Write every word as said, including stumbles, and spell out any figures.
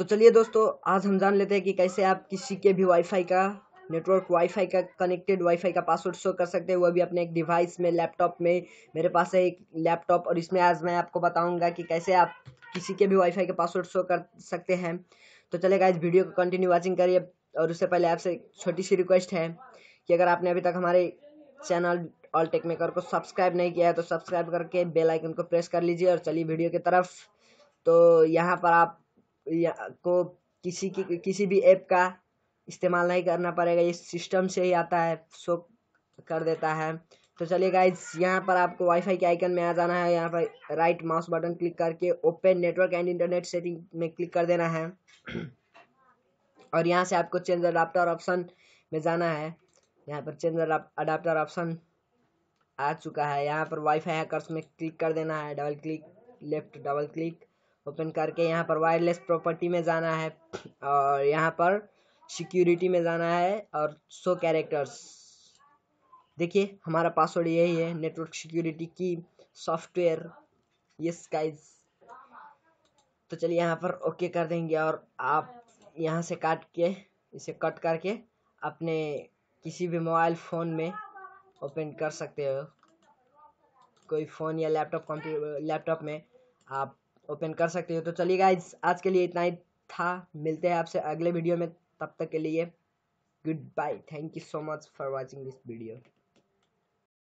तो चलिए दोस्तों, आज हम जान लेते हैं कि कैसे आप किसी के भी वाईफाई का नेटवर्क वाईफाई का कनेक्टेड वाईफाई का पासवर्ड शो कर सकते हैं, वो भी अपने एक डिवाइस में, लैपटॉप में। मेरे पास है एक लैपटॉप और इसमें आज मैं आपको बताऊंगा कि कैसे आप किसी के भी वाईफाई का पासवर्ड शो कर सकते हैं। तो चलेगा, इस वीडियो को कंटिन्यू वॉचिंग करिए। और उससे पहले आपसे एक छोटी सी रिक्वेस्ट है कि अगर आपने अभी तक हमारे चैनल ऑल टेक मेकर को सब्सक्राइब नहीं किया है तो सब्सक्राइब करके बेल आइकन को प्रेस कर लीजिए। और चलिए वीडियो की तरफ। तो यहाँ पर आप को किसी की किसी भी ऐप का इस्तेमाल नहीं करना पड़ेगा, ये सिस्टम से ही आता है, शो कर देता है। तो चलिए गाइज, यहाँ पर आपको वाईफाई के आइकन में आ जाना है। यहाँ पर राइट माउस बटन क्लिक करके open network and internet setting में क्लिक कर देना है। और यहाँ से आपको चेंज अडाप्टर ऑप्शन में जाना है। यहाँ पर चेंज अडाप्टर ऑप्शन आ चुका है। यहाँ पर वाईफाई हैकर्स में क्लिक कर देना है, double click, left double click, open करके यहाँ पर वायरलेस प्रॉपर्टी में जाना है और यहाँ पर सिक्योरिटी में जाना है और शो कैरेक्टर्स। देखिए हमारा पासवर्ड यही है, नेटवर्क सिक्योरिटी की सॉफ्टवेयर। यस गाइज, तो चलिए यहाँ पर ओके कर देंगे और आप यहाँ से काट के इसे कट करके अपने किसी भी मोबाइल फ़ोन में ओपन कर सकते हो। कोई फ़ोन या लैपटॉप कंप्यूटर लैपटॉप में आप ओपन कर सकते हो। तो चलिए गाइज, आज के लिए इतना ही था। मिलते हैं आपसे अगले वीडियो में, तब तक के लिए good bye. Thank you so much for watching this video.